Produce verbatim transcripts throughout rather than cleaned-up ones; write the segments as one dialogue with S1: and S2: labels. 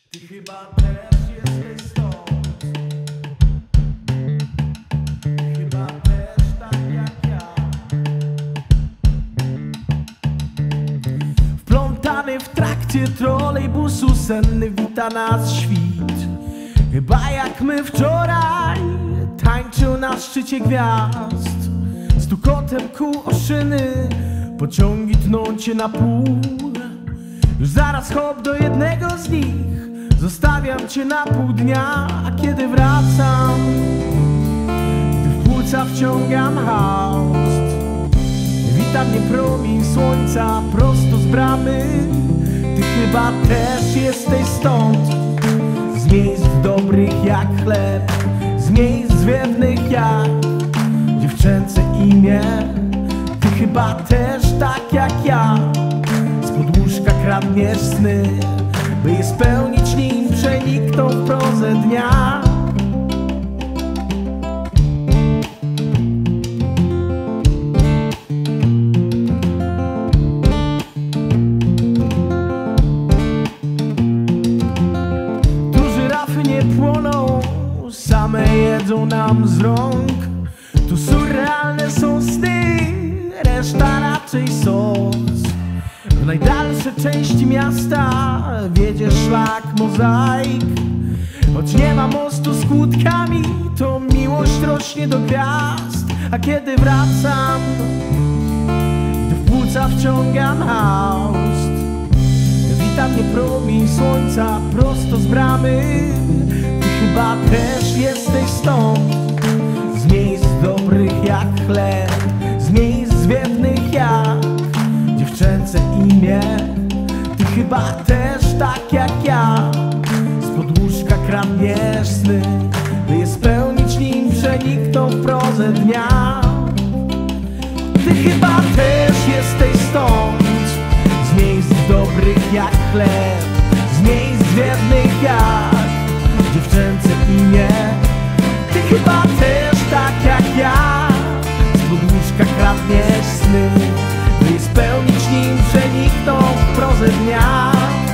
S1: Ty chyba też jesteś stąd. Chyba też tak jak ja. Wplątany w trakcie trolejbusu senny wita nas świt. Chyba jak my wczoraj tańczył na szczycie gwiazd. Stukotem kół o szyny pociągi tną cię na pół. Już zaraz hop do jednego z nich, zostawiam cię na pół dnia. A kiedy wracam, gdy w płuca wciągam haust, wita mnie promień słońca prosto z bramy. Ty chyba też jesteś stąd, z miejsc dobrych jak chleb, z miejsc zwiewnych jak dziewczęce imię. Ty chyba też tak jak ja spod łóżka kradniesz sny, by je spełnić nim przenikną w prozę dnia. Tu żyrafy nie płoną, same jedzą nam z rąk. Tu surrealne są sny, reszta raczej sos. W najdalsze części miasta wiedzie szlak mozaik. Choć nie ma mostu z kłódkami, to miłość rośnie do gwiazd. A kiedy wracam, gdy w płuca wciągam haust, wita mnie promień słońca prosto z bramy. Ty chyba też jesteś stąd, z miejsc dobrych jak chleb, z miejsc zwiewnych jak dziewczęce imię. Ty chyba też tak jak ja spod łóżka kradniesz sny, by je spełnić nim przenikną w prozę dnia. Ty chyba też jesteś stąd, z miejsc dobrych jak chleb, z miejsc zwiewnych jak dziewczęce imię. Ty chyba też tak jak ja spod łóżka kradniesz sny, by je spełnić nim przenikną w prozę dnia.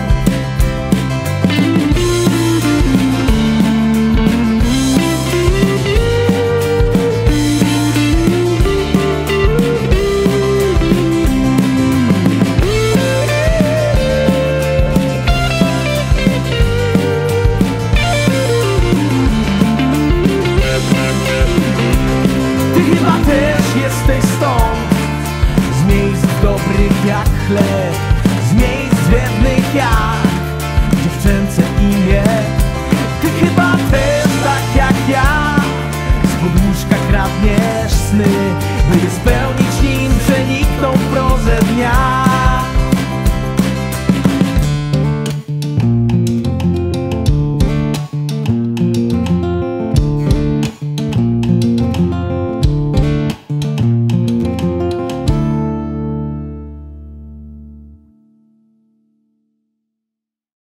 S1: Ty chyba też jesteś stąd, z miejsc dobrych jak chleb, z miejsc zwiewnych jak dziewczęce imię. Ty chyba też tak jak ja spod łóżka kradniesz sny, by je spełnić nim przenikną w prozę dnia.